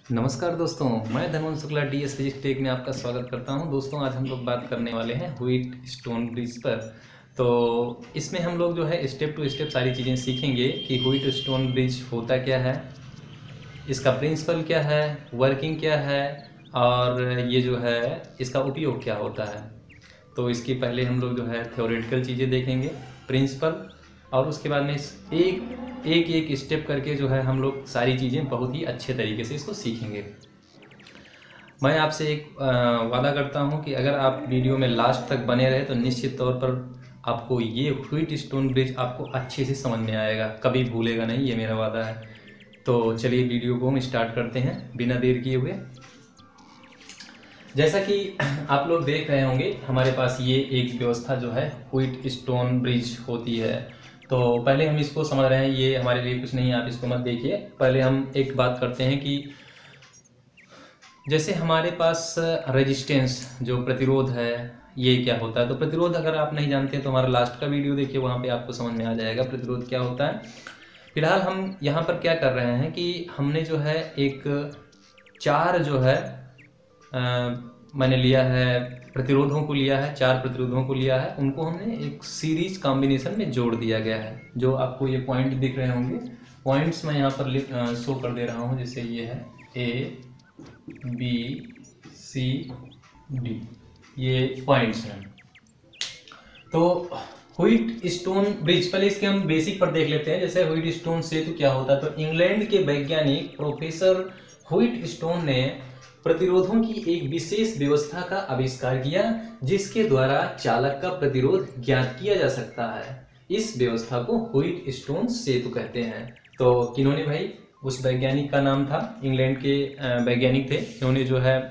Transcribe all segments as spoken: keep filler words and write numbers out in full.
नमस्कार दोस्तों, मैं Dhanwant Shukla D S physics tech में आपका स्वागत करता हूं। दोस्तों, आज हम लोग बात करने वाले हैं व्हीट स्टोन ब्रिज पर। तो इसमें हम लोग जो है स्टेप टू स्टेप सारी चीज़ें सीखेंगे कि व्हीट स्टोन ब्रिज होता क्या है, इसका प्रिंसिपल क्या है, वर्किंग क्या है और ये जो है इसका उपयोग क्या होता है। तो इसके पहले हम लोग जो है थ्योरेटिकल चीज़ें देखेंगे, प्रिंसिपल, और उसके बाद में एक एक एक स्टेप करके जो है हम लोग सारी चीज़ें बहुत ही अच्छे तरीके से इसको सीखेंगे। मैं आपसे एक वादा करता हूं कि अगर आप वीडियो में लास्ट तक बने रहे तो निश्चित तौर पर आपको ये व्हीट स्टोन ब्रिज आपको अच्छे से समझ में आएगा, कभी भूलेगा नहीं, ये मेरा वादा है। तो चलिए वीडियो को हम स्टार्ट करते हैं बिना देर किए हुए। जैसा कि आप लोग देख रहे होंगे, हमारे पास ये एक व्यवस्था जो है व्हीट स्टोन ब्रिज होती है। तो पहले हम इसको समझ रहे हैं, ये हमारे लिए कुछ नहीं है, आप इसको मत देखिए। पहले हम एक बात करते हैं कि जैसे हमारे पास रेजिस्टेंस जो प्रतिरोध है ये क्या होता है। तो प्रतिरोध अगर आप नहीं जानते हैं तो हमारा लास्ट का वीडियो देखिए, वहाँ पे आपको समझ में आ जाएगा प्रतिरोध क्या होता है। फिलहाल हम यहाँ पर क्या कर रहे हैं कि हमने जो है एक चार जो है आ, मैंने लिया है प्रतिरोधों को लिया है, चार प्रतिरोधों को लिया है, उनको हमने एक सीरीज कॉम्बिनेशन में जोड़ दिया गया है। जो आपको ये पॉइंट दिख रहे होंगे, पॉइंट्स मैं यहाँ पर शो कर दे रहा हूँ। जैसे ये है ए बी सी डी, ये पॉइंट्स हैं। तो व्हीट स्टोन ब्रिज, पहले इसके हम बेसिक पर देख लेते हैं। जैसे व्हीट स्टोन सेतु क्या होता है, तो इंग्लैंड के वैज्ञानिक प्रोफेसर व्हीट स्टोन ने प्रतिरोधों की एक विशेष व्यवस्था का आविष्कार किया जिसके द्वारा चालक का प्रतिरोध ज्ञात किया जा सकता है। इस व्यवस्था को व्हीट स्टोन सेतु कहते हैं। तो किन्होंने भाई, उस वैज्ञानिक का नाम था, इंग्लैंड के वैज्ञानिक थे, इन्होंने जो है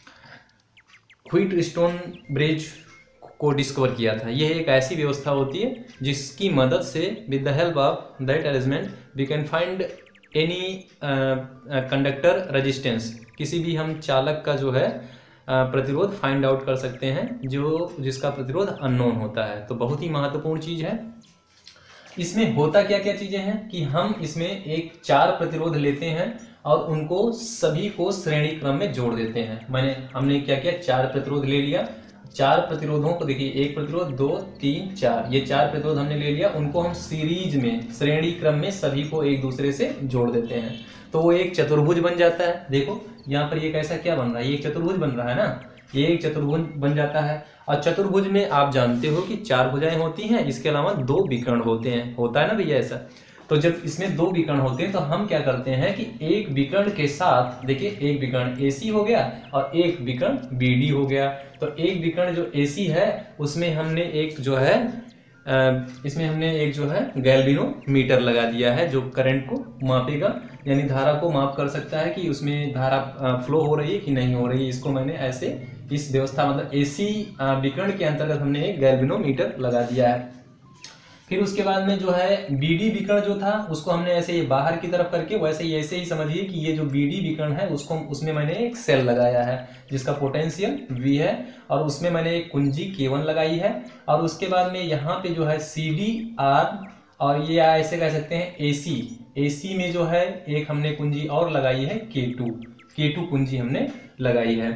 व्हीट स्टोन ब्रिज को डिस्कवर किया था। यह एक ऐसी व्यवस्था होती है जिसकी मदद से with the help of that arrangement we can find any conductor resistance, किसी भी हम चालक का जो है प्रतिरोध फाइंड आउट कर सकते हैं जो जिसका प्रतिरोध अननोन होता है। तो बहुत ही महत्वपूर्ण चीज है। इसमें होता क्या क्या चीजें हैं कि हम इसमें एक चार प्रतिरोध लेते हैं और उनको सभी को श्रेणी क्रम में जोड़ देते हैं। मैंने हमने क्या किया, चार प्रतिरोध ले लिया। चार प्रतिरोधों को देखिए, एक प्रतिरोध, दो, तीन, चार, ये चार प्रतिरोध हमने ले लिया। उनको हम सीरीज में, श्रेणी क्रम में सभी को एक दूसरे से जोड़ देते हैं तो वो एक चतुर्भुज बन जाता है। देखो यहाँ पर ये कैसा क्या बन रहा है, ये एक चतुर्भुज बन रहा है ना, ये एक चतुर्भुज बन जाता है। और चतुर्भुज में आप जानते हो कि चार भुजाएं होती हैं, इसके अलावा दो विकर्ण होते हैं, होता है ना भैया ऐसा। तो जब इसमें दो विकर्ण होते हैं तो हम क्या करते हैं कि एक विकर्ण के साथ, देखिए एक विकर्ण ए सी हो गया और एक विकर्ण बी डी हो गया। तो एक विकर्ण जो ए सी है उसमें हमने एक जो है इसमें हमने एक जो है गैल्वेनोमीटर लगा दिया है जो करंट को मापेगा, यानी धारा को माप कर सकता है कि उसमें धारा फ्लो हो रही है कि नहीं हो रही है। इसको मैंने ऐसे इस व्यवस्था मतलब एसी विकर्ण के अंतर्गत हमने एक गैल्वेनोमीटर लगा दिया है। फिर उसके बाद में जो है बीडी विकर्ण जो था उसको हमने ऐसे ये बाहर की तरफ करके, वैसे ही ऐसे ही समझिए कि ये जो बीडी विकर्ण है उसको उसमें मैंने एक सेल लगाया है जिसका पोटेंशियल V है और उसमें मैंने एक कुंजी के वन लगाई है। और उसके बाद में यहाँ पे जो है सी डी आर और ये ऐसे कह सकते हैं ए सी, ए सी में जो है एक हमने कुंजी और लगाई है के टू, के टू कुंजी हमने लगाई है।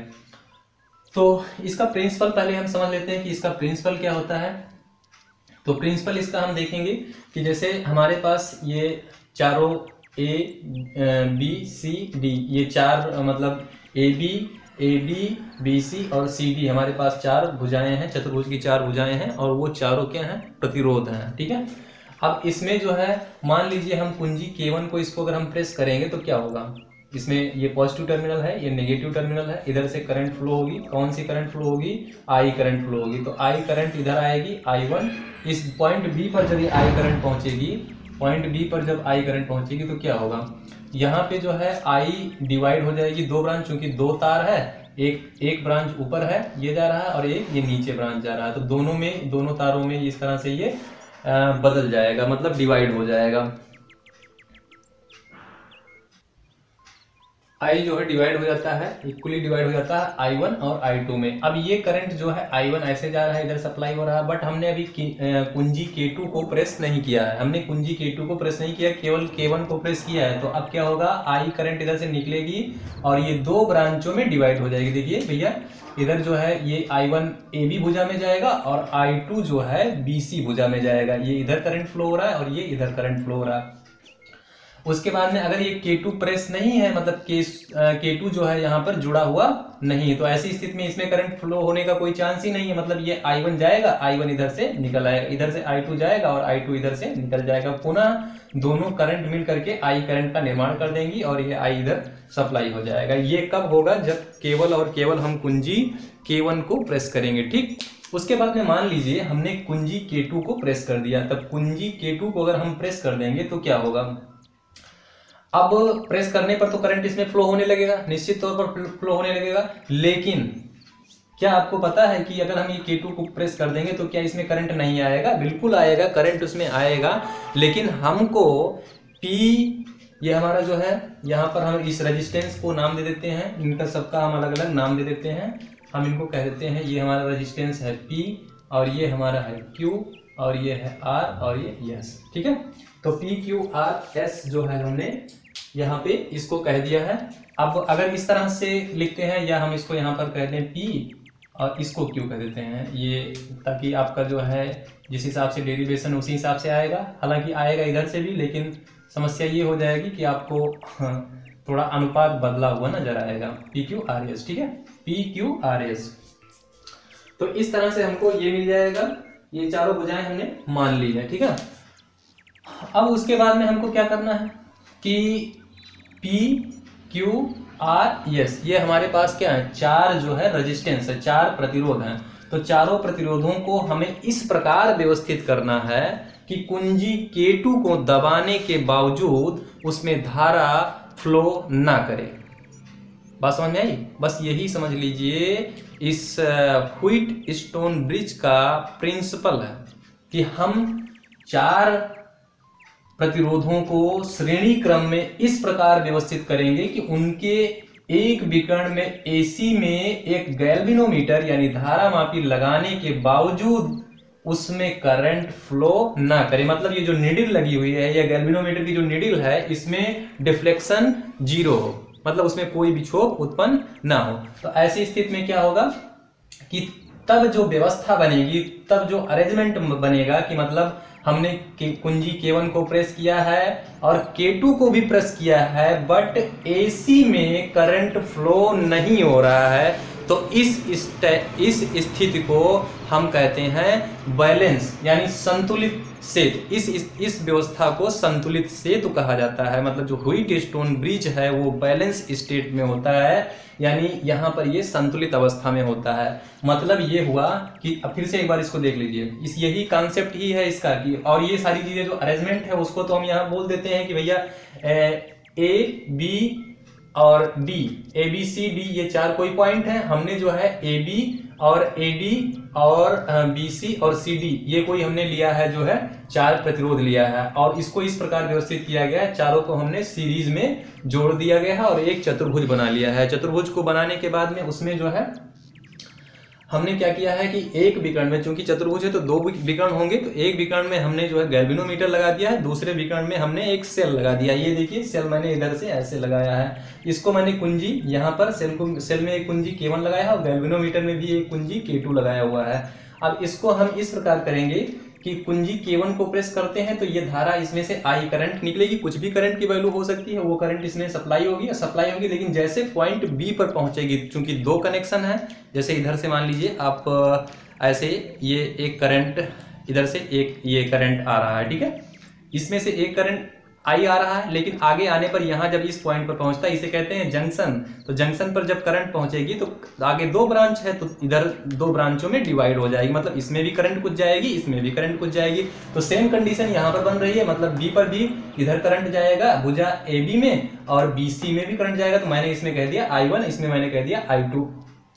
तो इसका प्रिंसिपल पहले हम समझ लेते हैं कि इसका प्रिंसिपल क्या होता है। तो प्रिंसिपल इसका हम देखेंगे कि जैसे हमारे पास ये चारों ए बी सी डी, ये चार मतलब A B A D B C और सी डी, हमारे पास चार भुजाएं हैं, चतुर्भुज की चार भुजाएं हैं और वो चारों क्या हैं, प्रतिरोध हैं। ठीक है, अब इसमें जो है मान लीजिए हम कुंजी के वन को, इसको अगर हम प्रेस करेंगे तो क्या होगा, इसमें ये पॉजिटिव टर्मिनल है, ये नेगेटिव टर्मिनल है, इधर से करंट फ्लो होगी। कौन सी करंट फ्लो होगी, आई करंट फ्लो होगी। तो आई करंट इधर आएगी, आई वन। इस पॉइंट बी पर जब ये आई करंट पहुंचेगी, पॉइंट बी पर जब आई करंट पहुंचेगी तो क्या होगा, यहाँ पे जो है आई डिवाइड हो जाएगी दो ब्रांच, क्योंकि दो तार है, एक एक ब्रांच ऊपर है ये जा रहा है और एक ये नीचे ब्रांच जा रहा है। तो दोनों में, दोनों तारों में इस तरह से ये आ, बदल जाएगा, मतलब डिवाइड हो जाएगा। आई जो है डिवाइड हो जाता है, इक्वली डिवाइड हो जाता है आई वन और आई टू में। अब ये करंट जो है आई वन ऐसे जा रहा है, इधर सप्लाई हो रहा है, बट हमने अभी कुंजी के टू को प्रेस नहीं किया है, हमने कुंजी के टू को प्रेस नहीं किया, केवल के वन को प्रेस किया है। तो अब क्या होगा, आई करंट इधर से निकलेगी और ये दो ब्रांचों में डिवाइड हो जाएगी। देखिए भैया, इधर जो है ये आई वन ए बी भुजा में जाएगा और आई टू जो है बी सी भुजा में जाएगा। ये इधर करंट फ्लो हो रहा है और ये इधर करंट फ्लो हो रहा है। उसके बाद में अगर ये के टू प्रेस नहीं है, मतलब के के टू जो है यहाँ पर जुड़ा हुआ नहीं है, तो ऐसी स्थिति में इसमें करंट फ्लो होने का कोई चांस ही नहीं है। मतलब ये आई वन जाएगा, आई वन इधर से निकल आएगा, इधर से आई टू जाएगा और आई टू इधर से निकल जाएगा। पुनः दोनों करंट मिल करके आई करंट का निर्माण कर देंगी और ये आई इधर सप्लाई हो जाएगा। ये कब होगा, जब केवल और केवल हम कुंजी के वन को प्रेस करेंगे। ठीक, उसके बाद में मान लीजिए हमने कुंजी के टू को प्रेस कर दिया, तब कुंजी के टू को अगर हम प्रेस कर देंगे तो क्या होगा। अब प्रेस करने पर तो करंट इसमें फ्लो होने लगेगा, निश्चित तौर पर फ्लो होने लगेगा, लेकिन क्या आपको पता है कि अगर हम ये के टू को प्रेस कर देंगे तो क्या इसमें करंट नहीं आएगा? बिल्कुल आएगा, करंट उसमें आएगा, लेकिन हमको P, ये हमारा जो है यहाँ पर हम इस रेजिस्टेंस को नाम दे देते हैं, इनका सबका हम अलग अलग नाम दे देते हैं। हम इनको कह देते हैं, ये हमारा रेजिस्टेंस है P और ये हमारा है Q और ये है R और ये S। ठीक है, तो P Q R S जो है हमने यहाँ पे इसको कह दिया है। अब अगर इस तरह से लिखते हैं या हम इसको यहाँ पर कहते हैं P और इसको Q कह देते हैं, ये ताकि आपका जो है जिस हिसाब से डेरिवेशन उसी हिसाब से आएगा। हालांकि आएगा इधर से भी, लेकिन समस्या ये हो जाएगी कि आपको थोड़ा अनुपात बदला हुआ नजर आएगा। P Q R S, ठीक है, P Q R S। तो इस तरह से हमको ये मिल जाएगा, ये चारों भुजाएं हमने मान ली है। ठीक है, अब उसके बाद में हमको क्या करना है कि P Q R S, ये हमारे पास क्या है, चार जो है रेजिस्टेंस है, चार प्रतिरोध हैं। तो चारों प्रतिरोधों को हमें इस प्रकार व्यवस्थित करना है कि कुंजी के टू को दबाने के बावजूद उसमें धारा फ्लो ना करे। बात समझ में आई? बस यही समझ लीजिए इस व्हीटस्टोन ब्रिज का प्रिंसिपल है कि हम चार प्रतिरोधों को श्रेणी क्रम में इस प्रकार व्यवस्थित करेंगे कि उनके एक विकर्ण में एसी में एक गैल्वेनोमीटर यानी धारामापी लगाने के बावजूद उसमें करंट फ्लो ना करे। मतलब ये जो नीडल लगी हुई है या गैल्वेनोमीटर की जो नीडल है, इसमें डिफ्लेक्शन जीरो हो, मतलब उसमें कोई विक्षोभ उत्पन्न ना हो। तो ऐसी स्थिति में क्या होगा कि तब जो व्यवस्था बनेगी, तब जो अरेंजमेंट बनेगा कि मतलब हमने कुंजी के वन को प्रेस किया है और के टू को भी प्रेस किया है, बट एसी में करंट फ्लो नहीं हो रहा है, तो इस इस स्थिति को हम कहते हैं बैलेंस यानी संतुलित सेतु। इस इस इस व्यवस्था को संतुलित सेतु कहा जाता है। मतलब जो व्हीटस्टोन ब्रिज है वो बैलेंस स्टेट में होता है, यानी यहाँ पर ये संतुलित अवस्था में होता है। मतलब ये हुआ कि अब फिर से एक बार इसको देख लीजिए, इस यही कॉन्सेप्ट ही है इसका कि, और ये सारी चीजें जो अरेंजमेंट है उसको तो हम यहाँ बोल देते हैं कि भैया ए बी और D, A B C D ये चार कोई पॉइंट है, हमने जो है ए बी और ए डी और बी सी और सी डी ये कोई हमने लिया है, जो है चार प्रतिरोध लिया है और इसको इस प्रकार व्यवस्थित किया गया है, चारों को हमने सीरीज में जोड़ दिया गया है और एक चतुर्भुज बना लिया है। चतुर्भुज को बनाने के बाद में उसमें जो है हमने क्या किया है कि एक विकर्ण में, चूंकि चतुर्भुज है तो दो विकर्ण होंगे, तो एक विकर्ण में हमने जो है गैल्वेनोमीटर लगा दिया है, दूसरे विकर्ण में हमने एक सेल लगा दिया। ये देखिए सेल मैंने इधर से ऐसे लगाया है, इसको मैंने कुंजी यहाँ पर सेल को सेल में एक कुंजी के वन लगाया है और गैल्वेनोमीटर में भी एक कुंजी के टू लगाया हुआ है। अब इसको हम इस प्रकार करेंगे कि कुंजी के वन को प्रेस करते हैं तो ये धारा इसमें से आई करंट निकलेगी, कुछ भी करंट की वैल्यू हो सकती है, वो करंट इसमें सप्लाई होगी सप्लाई होगी लेकिन जैसे पॉइंट बी पर पहुंचेगी, चूंकि दो कनेक्शन है, जैसे इधर से मान लीजिए आप ऐसे ये एक करंट इधर से एक ये करंट आ रहा है, ठीक है, इसमें से एक करंट आई आ रहा है, लेकिन आगे आने पर यहाँ जब इस पॉइंट पर पहुंचता है, इसे कहते हैं जंक्शन। तो जंक्शन पर जब करंट पहुंचेगी तो आगे दो ब्रांच है, तो इधर दो ब्रांचों में डिवाइड हो जाएगी, मतलब इसमें भी करंट कुछ जाएगी, इसमें भी करंट कुछ जाएगी। तो सेम कंडीशन यहाँ पर बन रही है, मतलब बी पर भी इधर करंट जाएगा भुजा ए बी में और बी सी में भी करंट जाएगा। तो मैंने इसमें कह दिया आई वन, इसमें मैंने कह दिया आई टू।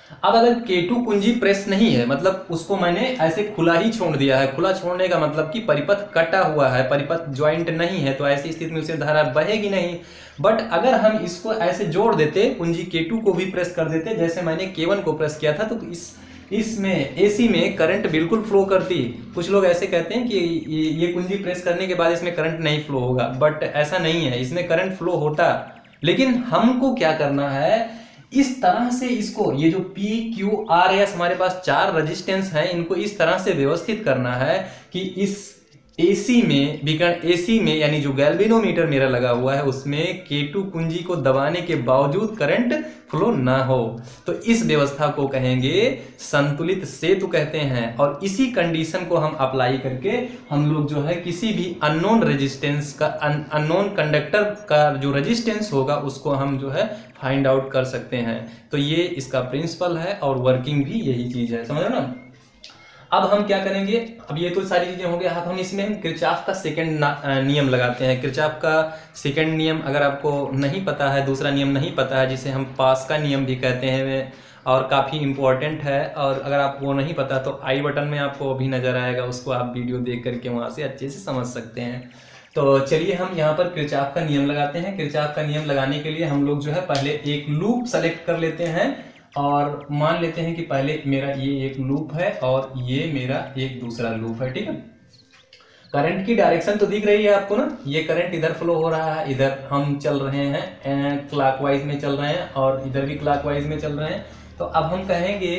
अब अगर के टू कुंजी प्रेस नहीं है, मतलब उसको मैंने ऐसे खुला ही छोड़ दिया है, खुला छोड़ने का मतलब कि परिपथ कटा हुआ है, परिपथ ज्वाइंट नहीं है, तो ऐसी स्थिति में उसे धारा बहेगी नहीं। बट अगर हम इसको ऐसे जोड़ देते, कुंजी के टू को भी प्रेस कर देते जैसे मैंने के वन को प्रेस किया था, तो इस इसमें एसी में करंट बिल्कुल फ्लो करती। कुछ लोग ऐसे कहते हैं कि ये कुंजी प्रेस करने के बाद इसमें करंट नहीं फ्लो होगा, बट ऐसा नहीं है, इसमें करंट फ्लो होता। लेकिन हमको क्या करना है, इस तरह से इसको, ये जो P Q R S हमारे पास चार रेजिस्टेंस हैं, इनको इस तरह से व्यवस्थित करना है कि इस एसी में, विकर्ण एसी में, यानी जो गैल्वेनोमीटर मेरा लगा हुआ है उसमें के टू कुंजी को दबाने के बावजूद करंट फ्लो ना हो। तो इस व्यवस्था को कहेंगे संतुलित सेतु कहते हैं। और इसी कंडीशन को हम अप्लाई करके हम लोग जो है किसी भी अननोन रेजिस्टेंस का, अननोन कंडक्टर का जो रेजिस्टेंस होगा उसको हम जो है फाइंड आउट कर सकते हैं। तो ये इसका प्रिंसिपल है और वर्किंग भी यही चीज है, समझ रहे हो ना। अब हम क्या करेंगे, अब ये तो सारी चीजें हो गई, अब हम इसमें हम किरचॉफ का सेकंड नियम लगाते हैं। किरचॉफ का सेकंड नियम अगर आपको नहीं पता है, दूसरा नियम नहीं पता है, जिसे हम पास का नियम भी कहते हैं और काफ़ी इम्पोर्टेंट है, और अगर आपको वो नहीं पता तो आई बटन में आपको अभी नज़र आएगा, उसको आप वीडियो देख करके वहाँ से अच्छे से समझ सकते हैं। तो चलिए हम यहाँ पर किरचॉफ का नियम लगाते हैं। किरचॉफ का नियम लगाने के लिए हम लोग जो है पहले एक लूप सेलेक्ट कर लेते हैं और मान लेते हैं कि पहले मेरा ये एक लूप है और ये मेरा एक दूसरा लूप है, ठीक है। करंट की डायरेक्शन तो दिख रही है आपको ना, ये करंट इधर फ्लो हो रहा है, इधर हम चल रहे हैं क्लॉकवाइज में चल रहे हैं और इधर भी क्लॉकवाइज में चल रहे हैं। तो अब हम कहेंगे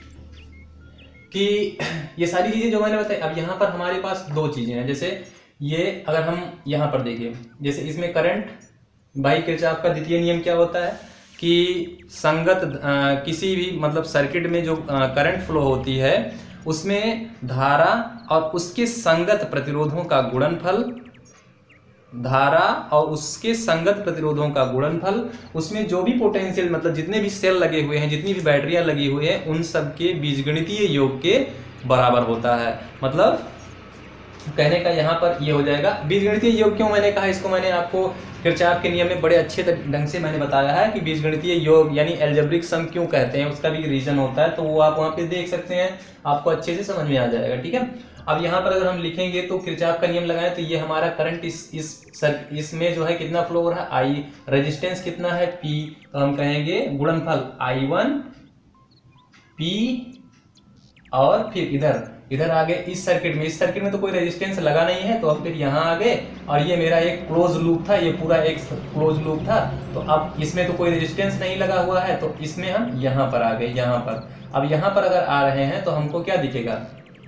कि ये सारी चीजें जो मैंने बताई, अब यहाँ पर हमारे पास दो चीजें हैं। जैसे ये अगर हम यहाँ पर देखिए, जैसे इसमें करंट बाई किरचॉफ का द्वितीय नियम क्या होता है कि संगत आ, किसी भी मतलब सर्किट में जो करंट फ्लो होती है उसमें धारा और उसके संगत प्रतिरोधों का गुणनफल, धारा और उसके संगत प्रतिरोधों का गुणनफल, उसमें जो भी पोटेंशियल मतलब जितने भी सेल लगे हुए हैं, जितनी भी बैटरियां लगी हुई हैं, उन सब के बीजगणितीय योग के बराबर होता है। मतलब कहने का यहाँ पर ये हो जाएगा। बीजगणितीय योग क्यों मैंने कहा, इसको मैंने आपको किरचॉफ के नियम में बड़े अच्छे ढंग से मैंने बताया है कि बीजगणितीय योग यानी एल्जेब्रिक सम क्यों कहते हैं, उसका भी रीजन होता है, तो वो आप वहाँ पे देख सकते हैं, आपको अच्छे से समझ में आ जाएगा, ठीक है। अब यहाँ पर अगर हम लिखेंगे तो किरचॉफ का नियम लगाएं तो ये हमारा करंट इस इस सर इसमें जो है कितना फ्लो हो रहा है, आई, रेजिस्टेंस कितना है, पी, तो हम कहेंगे गुणनफल आई वन पी, और फिर इधर इधर आ गए इस सर्किट में, इस सर्किट में तो कोई रेजिस्टेंस लगा नहीं है, तो हम फिर यहाँ आ गए और ये मेरा एक क्लोज लूप था, ये पूरा एक क्लोज लूप था, तो अब इसमें तो कोई रेजिस्टेंस नहीं लगा हुआ है, तो इसमें हम यहाँ पर आ गए, यहाँ पर। अब यहाँ पर अगर आ रहे हैं तो हमको क्या दिखेगा,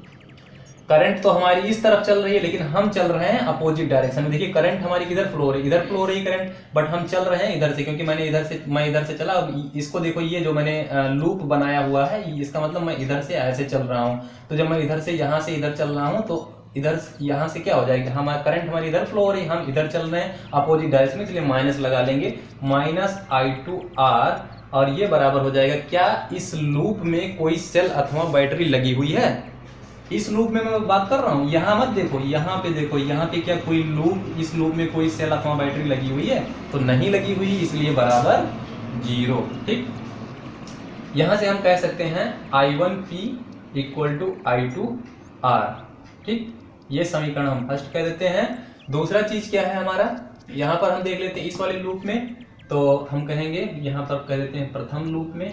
करंट तो हमारी इस तरफ चल रही है लेकिन हम चल रहे हैं अपोजिट डायरेक्शन में। देखिए करंट हमारी किधर फ्लो हो रही है, इधर फ्लो हो रही है करंट, बट हम चल रहे हैं इधर से, क्योंकि मैंने इधर से मैं इधर से चला। अब इसको देखो, ये जो मैंने लूप बनाया हुआ है, इसका मतलब मैं इधर से ऐसे चल रहा हूँ, तो जब मैं इधर से यहाँ से इधर चल रहा हूँ तो इधर यहाँ से क्या हो जाएगा, हमारा करंट हमारी इधर फ्लो हो रही है, हम इधर चल रहे हैं अपोजिट डायरेक्शन में, इसलिए माइनस लगा लेंगे, माइनस आई टू आर, और ये बराबर हो जाएगा, क्या इस लूप में कोई सेल अथवा बैटरी लगी हुई है। इस लूप में मैं बात कर रहा हूँ, यहाँ मत देखो, यहाँ पे देखो, यहाँ पे क्या कोई लूप, इस लूप में कोई सेल अथवा बैटरी लगी हुई है, तो नहीं लगी हुई, इसलिए बराबर जीरो, ठीक। यहाँ से हम कह सकते हैं I one P equal to I two R, ठीक। ये समीकरण हम फर्स्ट कह देते हैं। दूसरा चीज क्या है हमारा, यहाँ पर हम देख लेते हैं इस वाले लूप में, तो हम कहेंगे यहाँ पर कह देते हैं प्रथम लूप में,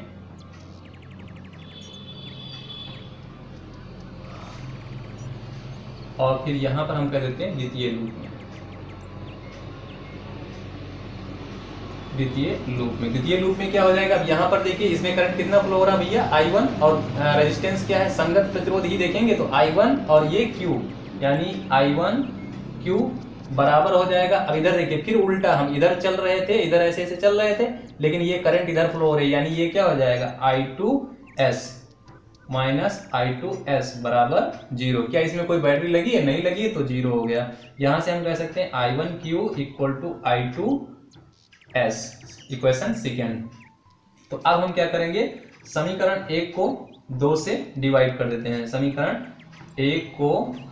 और फिर यहां पर हम कह देते हैं द्वितीय लूप में, द्वितीय लूप में द्वितीय लूप में क्या हो जाएगा, अब यहाँ पर देखिए इसमें करंट कितना फ्लो हो रहा है भैया, आई वन, और रेजिस्टेंस क्या है, संगत प्रतिरोध ही देखेंगे तो आई वन और ये Q, यानी आई वन Q बराबर हो जाएगा। अब इधर देखिए फिर उल्टा, हम इधर चल रहे थे, इधर ऐसे ऐसे चल रहे थे, लेकिन ये करंट इधर फ्लो हो रही है, यानी ये क्या हो जाएगा, I two S minus I two S बराबर जीरो। क्या इसमें कोई बैटरी लगी है, नहीं लगी है, तो जीरो हो गया। यहां से हम कह सकते हैं I one Q equal to I two S, equation second. तो अब हम क्या करेंगे, समीकरण एक को दो से डिवाइड कर देते हैं, समीकरण एक को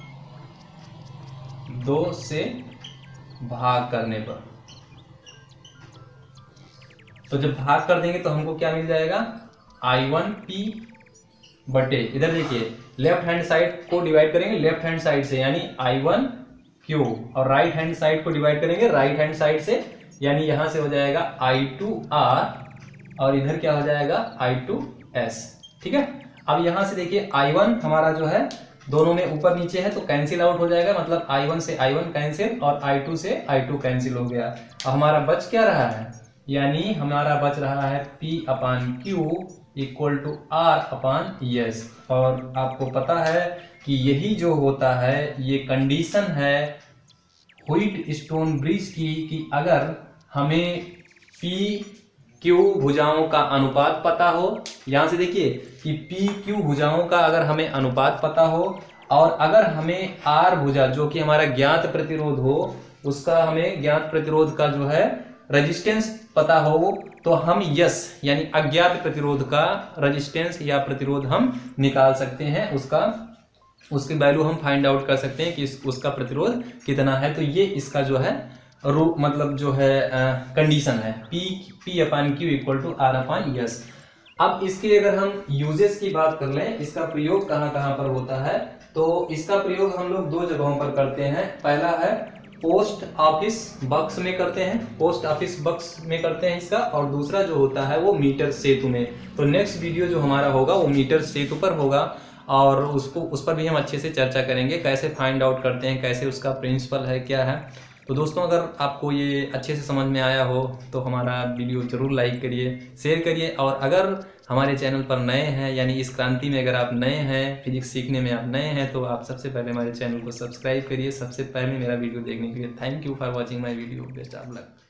दो से भाग करने पर, तो जब भाग कर देंगे तो हमको क्या मिल जाएगा, आई वन पी बटे, इधर देखिए लेफ्ट हैंड साइड को डिवाइड करेंगे लेफ्ट हैंड साइड से यानी आई वन क्यू, और राइट हैंड साइड को डिवाइड करेंगे राइट हैंड साइड से यानी यहां से हो जाएगा आई टू आर और इधर क्या हो जाएगा आई टू एस। ठीक है, अब यहां से देखिए आई वन हमारा जो है दोनों में ऊपर नीचे है तो कैंसिल आउट हो जाएगा, मतलब आई वन से आई वन कैंसिल और आई टू से आई टू कैंसिल हो गया। अब हमारा बच क्या रहा है, यानी हमारा बच रहा है P upon Q equal to R upon S. और आपको पता है कि यही जो होता है ये कंडीशन है व्हीटस्टोन ब्रिज की, कि अगर हमें P क्यू भुजाओं का अनुपात पता हो, यहां से देखिए कि पी क्यू भुजाओं का अगर हमें अनुपात पता हो और अगर हमें आर भुजा जो कि हमारा ज्ञात प्रतिरोध हो उसका हमें ज्ञात प्रतिरोध का जो है रेजिस्टेंस पता हो, तो हम यस यानी अज्ञात प्रतिरोध का रेजिस्टेंस या प्रतिरोध हम निकाल सकते हैं, उसका उसकी वैल्यू हम फाइंड आउट कर सकते हैं कि उसका प्रतिरोध कितना है। तो ये इसका जो है रू मतलब जो है कंडीशन है P P upon Q equal to R upon S. अब इसके अगर हम यूजेस की बात कर लें, इसका प्रयोग कहाँ कहाँ पर होता है, तो इसका प्रयोग हम लोग दो जगहों पर करते हैं। पहला है पोस्ट ऑफिस बक्स में करते हैं, पोस्ट ऑफिस बक्स में करते हैं इसका, और दूसरा जो होता है वो मीटर सेतु में। तो नेक्स्ट वीडियो जो हमारा होगा वो मीटर सेतु पर होगा और उसको उस पर भी हम अच्छे से चर्चा करेंगे, कैसे फाइंड आउट करते हैं, कैसे उसका प्रिंसिपल है क्या है। तो दोस्तों अगर आपको ये अच्छे से समझ में आया हो तो हमारा वीडियो ज़रूर लाइक करिए, शेयर करिए, और अगर हमारे चैनल पर नए हैं यानी इस क्रांति में अगर आप नए हैं, फिजिक्स सीखने में आप नए हैं, तो आप सबसे पहले हमारे चैनल को सब्सक्राइब करिए सबसे पहले मेरा वीडियो देखने के लिए। Thank you for watching my video, best of luck.